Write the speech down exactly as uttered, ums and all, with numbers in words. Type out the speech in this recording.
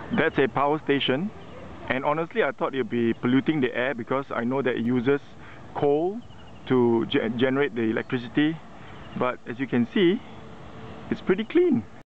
That's a power station, and honestly I thought it would be polluting the air because I know that it uses coal to ge generate the electricity, but as you can see, it's pretty clean.